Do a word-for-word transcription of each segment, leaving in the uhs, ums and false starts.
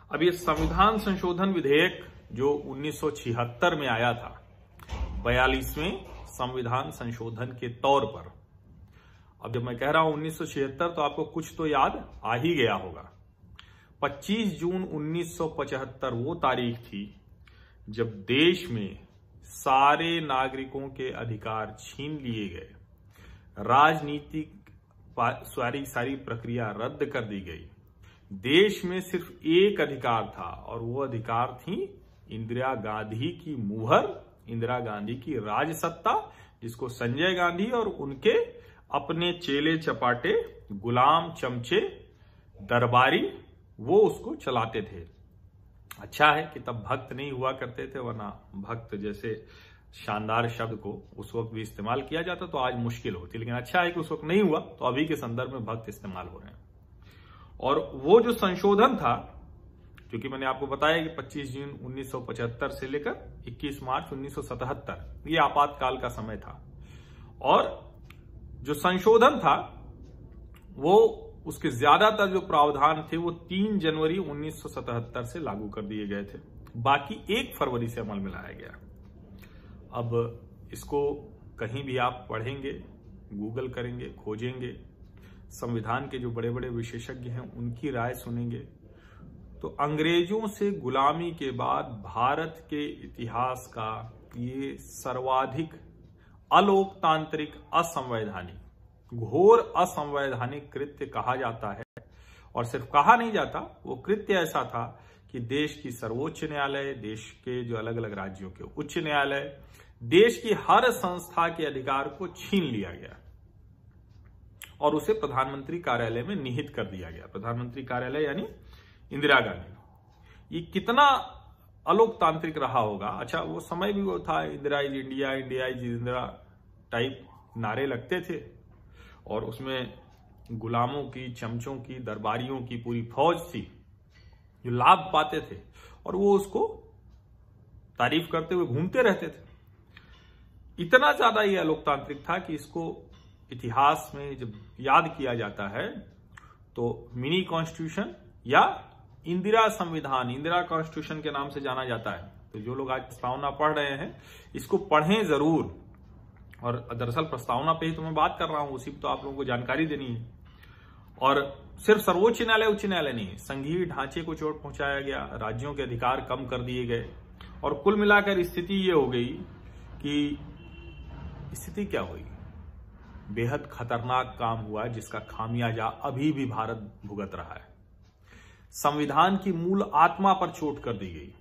अब ये संविधान संशोधन विधेयक जो उन्नीस सौ छिहत्तर में आया था, बयालीसवें संविधान संशोधन के तौर पर। अब जब मैं कह रहा हूं उन्नीस सौ छिहत्तर तो आपको कुछ तो याद आ ही गया होगा। पच्चीस जून उन्नीस सौ पचहत्तर वो तारीख थी जब देश में सारे नागरिकों के अधिकार छीन लिए गए, राजनीतिक सारी सारी प्रक्रिया रद्द कर दी गई। देश में सिर्फ एक अधिकार था और वो अधिकार थी इंदिरा गांधी की मुहर, इंदिरा गांधी की राजसत्ता, जिसको संजय गांधी और उनके अपने चेले चपाटे, गुलाम, चमचे, दरबारी वो उसको चलाते थे। अच्छा है कि तब भक्त नहीं हुआ करते थे, वरना भक्त जैसे शानदार शब्द को उस वक्त भी इस्तेमाल किया जाता तो आज मुश्किल होती, लेकिन अच्छा है कि उस वक्त नहीं हुआ तो अभी के संदर्भ में भक्त इस्तेमाल हो रहे हैं। और वो जो संशोधन था, क्योंकि मैंने आपको बताया कि पच्चीस जून उन्नीस सौ पचहत्तर से लेकर इक्कीस मार्च उन्नीस सौ सतहत्तर ये आपातकाल का समय था, और जो संशोधन था वो उसके ज्यादातर जो प्रावधान थे वो तीन जनवरी उन्नीस सौ सतहत्तर से लागू कर दिए गए थे, बाकी एक फरवरी से अमल में लाया गया। अब इसको कहीं भी आप पढ़ेंगे, गूगल करेंगे, खोजेंगे, संविधान के जो बड़े बड़े विशेषज्ञ हैं उनकी राय सुनेंगे, तो अंग्रेजों से गुलामी के बाद भारत के इतिहास का ये सर्वाधिक अलोकतांत्रिक, असंवैधानिक, घोर असंवैधानिक कृत्य कहा जाता है। और सिर्फ कहा नहीं जाता, वो कृत्य ऐसा था कि देश की सर्वोच्च न्यायालय, देश के जो अलग अलग राज्यों के उच्च न्यायालय, देश की हर संस्था के अधिकार को छीन लिया गया और उसे प्रधानमंत्री कार्यालय में निहित कर दिया गया। प्रधानमंत्री कार्यालय यानी इंदिरा गांधी। ये कितना अलोकतांत्रिक रहा होगा। अच्छा, वो समय भी वो था, Indira is India, India is Indira type नारे लगते थे और उसमें गुलामों की, चमचों की, दरबारियों की पूरी फौज थी जो लाभ पाते थे और वो उसको तारीफ करते हुए घूमते रहते थे। इतना ज्यादा ये अलोकतांत्रिक था कि इसको इतिहास में जब याद किया जाता है तो मिनी कॉन्स्टिट्यूशन या इंदिरा संविधान, इंदिरा कॉन्स्टिट्यूशन के नाम से जाना जाता है। तो जो लोग आज प्रस्तावना पढ़ रहे हैं इसको पढ़ें जरूर। और दरअसल प्रस्तावना पे ही तो मैं बात कर रहा हूं, उसी तो आप लोगों को जानकारी देनी है। और सिर्फ सर्वोच्च न्यायालय, उच्च न्यायालय नहीं, संघीय ढांचे को चोट पहुंचाया गया, राज्यों के अधिकार कम कर दिए गए और कुल मिलाकर स्थिति ये हो गई कि स्थिति क्या हुई, बेहद खतरनाक काम हुआ जिसका खामियाजा अभी भी भारत भुगत रहा है। संविधान की मूल आत्मा पर चोट कर दी गई।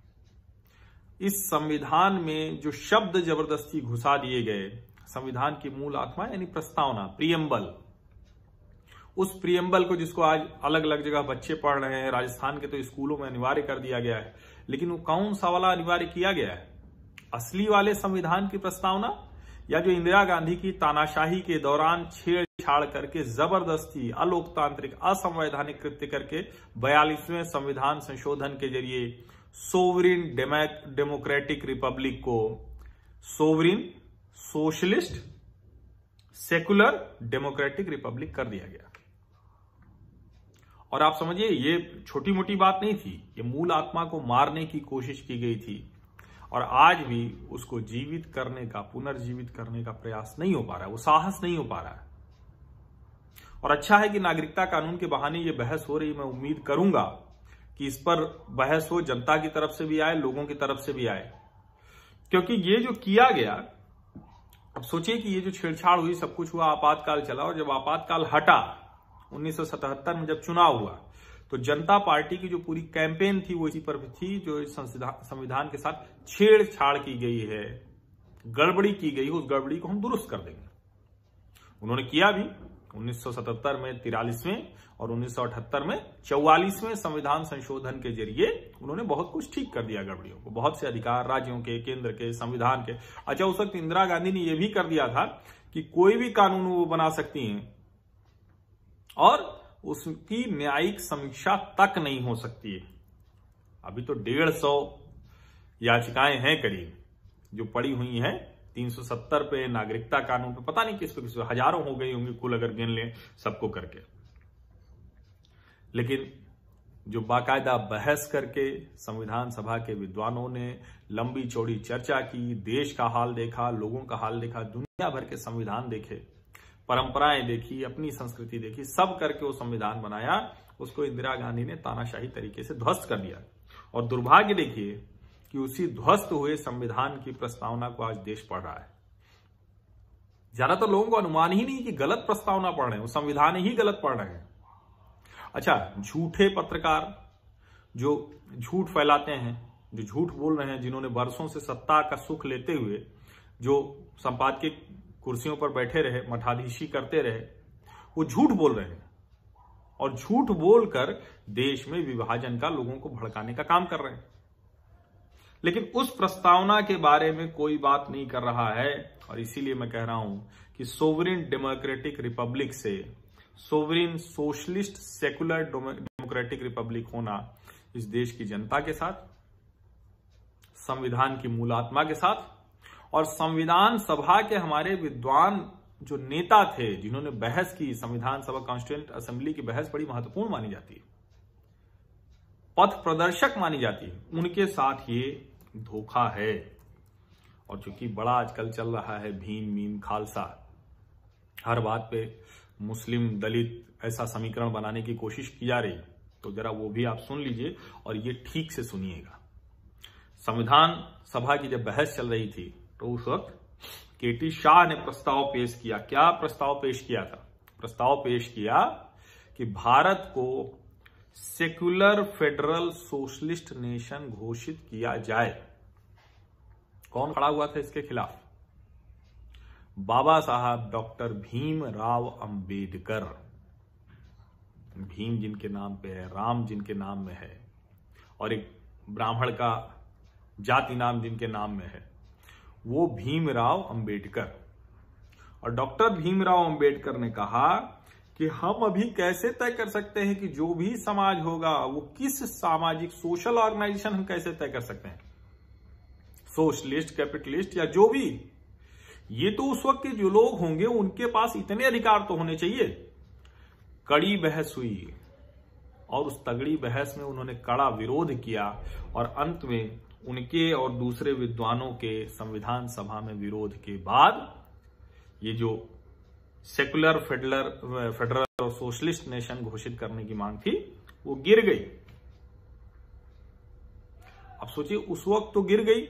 इस संविधान में जो शब्द जबरदस्ती घुसा दिए गए, संविधान की मूल आत्मा यानी प्रस्तावना, प्रियम्बल, उस प्रियम्बल को जिसको आज अलग अलग जगह बच्चे पढ़ रहे हैं, राजस्थान के तो स्कूलों में अनिवार्य कर दिया गया है, लेकिन वो कौन सा वाला अनिवार्य किया गया है? असली वाले संविधान की प्रस्तावना या जो इंदिरा गांधी की तानाशाही के दौरान छेड़छाड़ करके जबरदस्ती अलोकतांत्रिक, असंवैधानिक कृत्य करके बयालीसवें संविधान संशोधन के जरिए सोवरिन डेमोक्रेटिक रिपब्लिक को sovereign socialist secular democratic republic कर दिया गया। और आप समझिए ये छोटी मोटी बात नहीं थी, ये मूल आत्मा को मारने की कोशिश की गई थी और आज भी उसको जीवित करने का, पुनर्जीवित करने का प्रयास नहीं हो पा रहा है, वो साहस नहीं हो पा रहा है। और अच्छा है कि नागरिकता कानून के बहाने ये बहस हो रही। मैं उम्मीद करूंगा कि इस पर बहस हो, जनता की तरफ से भी आए, लोगों की तरफ से भी आए, क्योंकि ये जो किया गया, अब सोचिए कि ये जो छेड़छाड़ हुई, सब कुछ हुआ, आपातकाल चला, और जब आपातकाल हटा उन्नीस सौ सतहत्तर में जब चुनाव हुआ तो जनता पार्टी की जो पूरी कैंपेन थी वो इसी पर भी थी, जो संविधान के साथ छेड़छाड़ की गई है, गड़बड़ी की गई, उस गड़बड़ी को हम दुरुस्त कर देंगे। उन्होंने किया भी। उन्नीस सौ सतहत्तर में तिरालीसवें और उन्नीस सौ अठहत्तर में चौवालीसवें संविधान संशोधन के जरिए उन्होंने बहुत कुछ ठीक कर दिया गड़बड़ियों को, बहुत से अधिकार राज्यों के, केंद्र के, संविधान के। अच्छा, उस वक्त इंदिरा गांधी ने यह भी कर दिया था कि कोई भी कानून वो बना सकती हैं और उसकी न्यायिक समीक्षा तक नहीं हो सकती है। अभी तो डेढ़ सौ याचिकाएं हैं करीब जो पड़ी हुई हैं, तीन सौ सत्तर पे, नागरिकता कानून पे, पता नहीं किस पे किस पे, हजारों हो गई होंगी कुल अगर गिन लें सबको करके। लेकिन जो बाकायदा बहस करके संविधान सभा के विद्वानों ने लंबी चौड़ी चर्चा की, देश का हाल देखा, लोगों का हाल देखा, दुनिया भर के संविधान देखे, परंपराएं देखी, अपनी संस्कृति देखी, सब करके वो संविधान बनाया। उसको इंदिरा गांधी ने तानाशाही तरीके से ध्वस्त कर दिया। और दुर्भाग्य देखिए कि उसी ध्वस्त हुए संविधान की प्रस्तावना को आज देश पढ़ रहा है। ज्यादातर लोगों को अनुमान ही नहीं कि गलत प्रस्तावना पढ़ रहे हैं, वो संविधान ही गलत पढ़ रहे हैं। अच्छा, झूठे पत्रकार जो झूठ फैलाते हैं, जो झूठ बोल रहे हैं, जिन्होंने बरसों से सत्ता का सुख लेते हुए जो संपादकीय कुर्सियों पर बैठे रहे, मठाधीशी करते रहे, वो झूठ बोल रहे हैं और झूठ बोलकर देश में विभाजन का, लोगों को भड़काने का काम कर रहे हैं। लेकिन उस प्रस्तावना के बारे में कोई बात नहीं कर रहा है। और इसीलिए मैं कह रहा हूं कि सोवरिन डेमोक्रेटिक रिपब्लिक से sovereign socialist secular democratic republic होना इस देश की जनता के साथ, संविधान की मूलात्मा के साथ और संविधान सभा के हमारे विद्वान जो नेता थे, जिन्होंने बहस की, संविधान सभा कॉन्स्टिट्यूएंट असेंबली की बहस बड़ी महत्वपूर्ण मानी जाती है, पथ प्रदर्शक मानी जाती है, उनके साथ ये धोखा है। और चूंकि बड़ा आजकल चल रहा है भीम मीम खालसा, हर बात पे मुस्लिम दलित ऐसा समीकरण बनाने की कोशिश की जा रही, तो जरा वो भी आप सुन लीजिए और ये ठीक से सुनिएगा। संविधान सभा की जब बहस चल रही थी तो उस वक्त केटी शाह ने प्रस्ताव पेश किया। क्या प्रस्ताव पेश किया था? प्रस्ताव पेश किया कि भारत को सेक्युलर फेडरल सोशलिस्ट नेशन घोषित किया जाए। कौन खड़ा हुआ था इसके खिलाफ? बाबा साहब डॉक्टर भीमराव अंबेडकर। भीम जिनके नाम पे है, राम जिनके नाम में है और एक ब्राह्मण का जाति नाम जिनके नाम में है, वो भीमराव अंबेडकर। और डॉक्टर भीमराव अंबेडकर ने कहा कि हम अभी कैसे तय कर सकते हैं कि जो भी समाज होगा वो किस सामाजिक सोशल ऑर्गेनाइजेशन हम कैसे तय कर सकते हैं, सोशलिस्ट, कैपिटलिस्ट या जो भी। ये तो उस वक्त के जो लोग होंगे उनके पास इतने अधिकार तो होने चाहिए। कड़ी बहस हुई और उस तगड़ी बहस में उन्होंने कड़ा विरोध किया और अंत में उनके और दूसरे विद्वानों के संविधान सभा में विरोध के बाद ये जो सेकुलर फेडरल फेडरल और सोशलिस्ट नेशन घोषित करने की मांग थी वो गिर गई। अब सोचिए, उस वक्त तो गिर गई।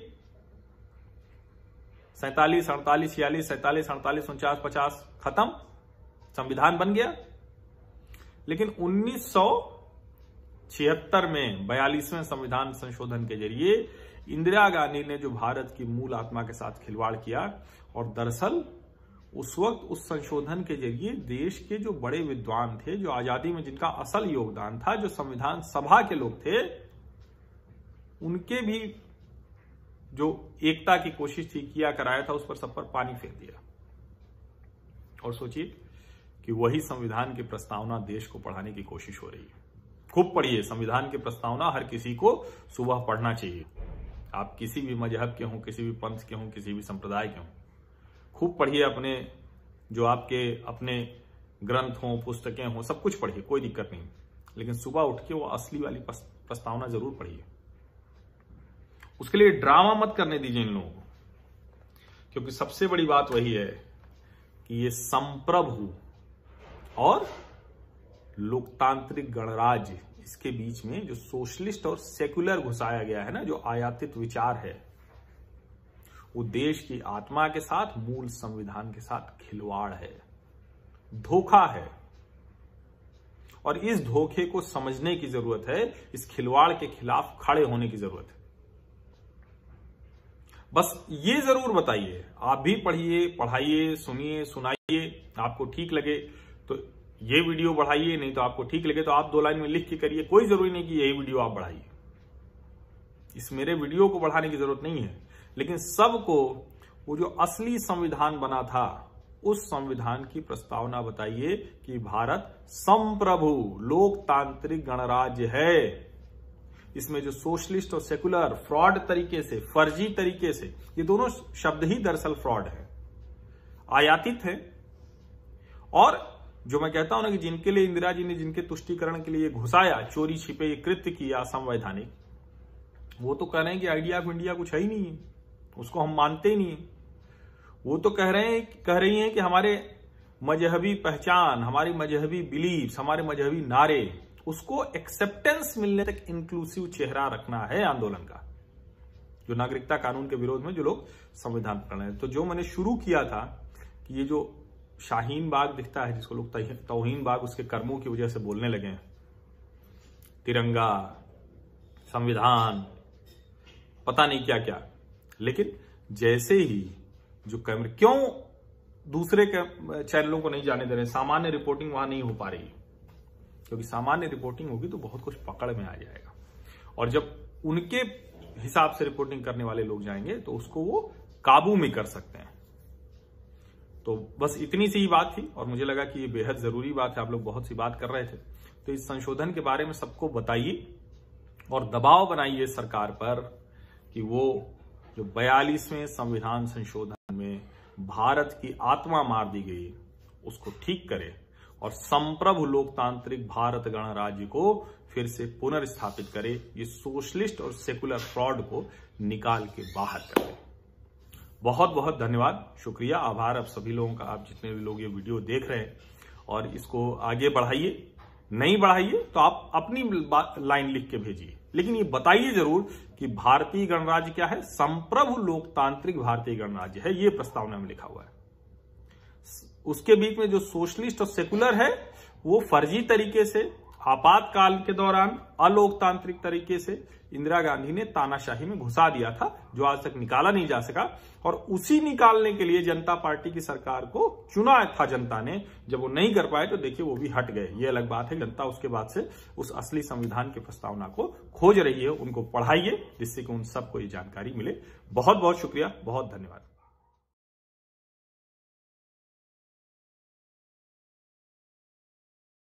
सैतालीस अड़तालीस छियालीस सैतालीस अड़तालीस उनचास पचास खत्म, संविधान बन गया। लेकिन उन्नीस सौ छिहत्तर में बयालीसवें संविधान संशोधन के जरिए इंदिरा गांधी ने जो भारत की मूल आत्मा के साथ खिलवाड़ किया, और दरअसल उस वक्त उस संशोधन के जरिए देश के जो बड़े विद्वान थे, जो आजादी में जिनका असल योगदान था, जो संविधान सभा के लोग थे, उनके भी जो एकता की कोशिश थी, किया कराया था, उस पर सब पर पानी फेर दिया। और सोचिए कि वही संविधान की प्रस्तावना देश को पढ़ाने की कोशिश हो रही है। खूब पढ़िए संविधान की प्रस्तावना, हर किसी को सुबह पढ़ना चाहिए। आप किसी भी मजहब के हों, किसी भी पंथ के हों, किसी भी संप्रदाय के हों, खूब पढ़िए। अपने जो आपके अपने ग्रंथ हों, पुस्तकें हों, सब कुछ पढ़िए, कोई दिक्कत नहीं। लेकिन सुबह उठ के वो असली वाली प्रस्तावना जरूर पढ़िए। उसके लिए ड्रामा मत करने दीजिए इन लोगों को, क्योंकि सबसे बड़ी बात वही है कि ये संप्रभु और लोकतांत्रिक गणराज्य, इसके बीच में जो सोशलिस्ट और सेकुलर घुसाया गया है ना, जो आयातित विचार है, वो देश की आत्मा के साथ, मूल संविधान के साथ खिलवाड़ है, धोखा है। और इस धोखे को समझने की जरूरत है, इस खिलवाड़ के खिलाफ खड़े होने की जरूरत है। बस ये जरूर बताइए, आप भी पढ़िए, पढ़ाइए, सुनिए, सुनाइए। आपको ठीक लगे तो ये वीडियो बढ़ाइए, नहीं तो आपको ठीक लगे तो आप दो लाइन में लिख के करिए। कोई जरूरी नहीं कि यही वीडियो आप बढ़ाइए, इस मेरे वीडियो को बढ़ाने की जरूरत नहीं है। लेकिन सबको वो जो असली संविधान बना था, उस संविधान की प्रस्तावना बताइए कि भारत संप्रभु लोकतांत्रिक गणराज्य है। इसमें जो सोशलिस्ट और सेकुलर फ्रॉड तरीके से, फर्जी तरीके से, ये दोनों शब्द ही दरअसल फ्रॉड है, आयातित है। और जो मैं कहता हूं ना कि जिनके लिए इंदिरा जी ने जिनके तुष्टीकरण के लिए घुसाया, चोरी छिपे ये कृत्य किया संवैधानिक, वो तो कह रहे हैं कि आइडिया ऑफ इंडिया कुछ है ही नहीं है, उसको हम मानते ही नहीं है। वो तो कह रहे हैं कह रही हैं कि हमारे मजहबी पहचान, हमारी मजहबी बिलीव्स, हमारे मजहबी नारे, उसको एक्सेप्टेंस मिलने तक इंक्लूसिव चेहरा रखना है आंदोलन का, जो नागरिकता कानून के विरोध में जो लोग संविधान पढ़ रहे हैं। तो जो मैंने शुरू किया था कि ये जो शाहीन बाग दिखता है, जिसको लोग तौहीन बाग उसके कर्मों की वजह से बोलने लगे हैं, तिरंगा, संविधान, पता नहीं क्या क्या, लेकिन जैसे ही जो कैमरे, क्यों दूसरे चैनलों को नहीं जाने दे रहे, सामान्य रिपोर्टिंग वहां नहीं हो पा रही, क्योंकि सामान्य रिपोर्टिंग होगी तो बहुत कुछ पकड़ में आ जाएगा, और जब उनके हिसाब से रिपोर्टिंग करने वाले लोग जाएंगे तो उसको वो काबू में कर सकते हैं। तो बस इतनी सी ही बात थी, और मुझे लगा कि ये बेहद जरूरी बात है। आप लोग बहुत सी बात कर रहे थे, तो इस संशोधन के बारे में सबको बताइए और दबाव बनाइए सरकार पर कि वो जो बयालीसवें संविधान संशोधन में भारत की आत्मा मार दी गई उसको ठीक करे और संप्रभु लोकतांत्रिक भारत गणराज्य को फिर से पुनर्स्थापित करे, ये सोशलिस्ट और सेकुलर फ्रॉड को निकाल के बाहर करे। बहुत बहुत धन्यवाद, शुक्रिया, आभार आप सभी लोगों का, आप जितने भी लोग ये वीडियो देख रहे हैं, और इसको आगे बढ़ाइए। नहीं बढ़ाइए तो आप अपनी लाइन लिख के भेजिए, लेकिन ये बताइए जरूर कि भारतीय गणराज्य क्या है, संप्रभु लोकतांत्रिक भारतीय गणराज्य है, ये प्रस्तावना में लिखा हुआ है। उसके बीच में जो सोशलिस्ट और सेकुलर है वो फर्जी तरीके से आपातकाल के दौरान अलोकतांत्रिक तरीके से इंदिरा गांधी ने तानाशाही में घुसा दिया था, जो आज तक निकाला नहीं जा सका, और उसी निकालने के लिए जनता पार्टी की सरकार को चुना था जनता ने। जब वो नहीं कर पाए तो देखिए वो भी हट गए, ये अलग बात है। जनता उसके बाद से उस असली संविधान की प्रस्तावना को खोज रही है, उनको पढ़ाइए जिससे कि उन सबको ये जानकारी मिले। बहुत बहुत शुक्रिया, बहुत धन्यवाद।